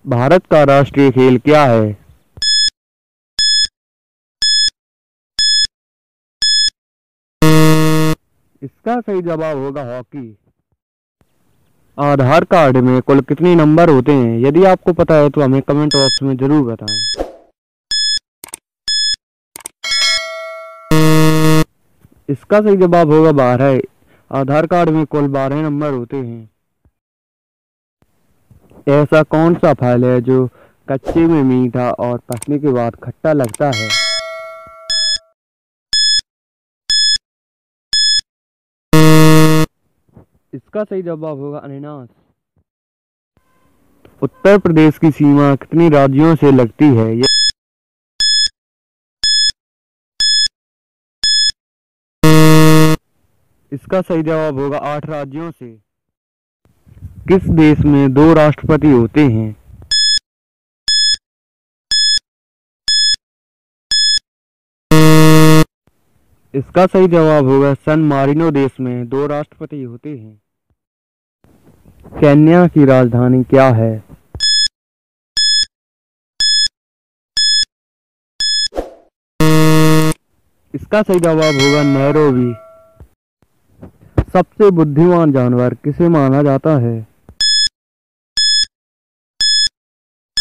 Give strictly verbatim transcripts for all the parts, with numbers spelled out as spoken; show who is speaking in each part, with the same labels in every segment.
Speaker 1: भारत का राष्ट्रीय खेल क्या है? इसका सही जवाब होगा हॉकी। आधार कार्ड में कुल कितने नंबर होते हैं? यदि आपको पता है तो हमें कमेंट बॉक्स में जरूर बताएं। इसका सही जवाब होगा बारह। आधार कार्ड में कुल बारह नंबर होते हैं। ऐसा कौन सा फल है जो कच्चे में मीठा और पकने के बाद खट्टा लगता है? इसका सही जवाब होगा अनानास। उत्तर प्रदेश की सीमा कितनी राज्यों से लगती है? ये इसका सही जवाब होगा आठ राज्यों से। किस देश में दो राष्ट्रपति होते हैं? इसका सही जवाब होगा सन मारिनो देश में दो राष्ट्रपति होते हैं। केन्या की राजधानी क्या है? इसका सही जवाब होगा नैरोबी। सबसे बुद्धिमान जानवर किसे माना जाता है?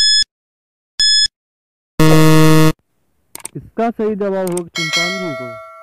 Speaker 1: इसका सही जवाब होगा चिंपांजी को।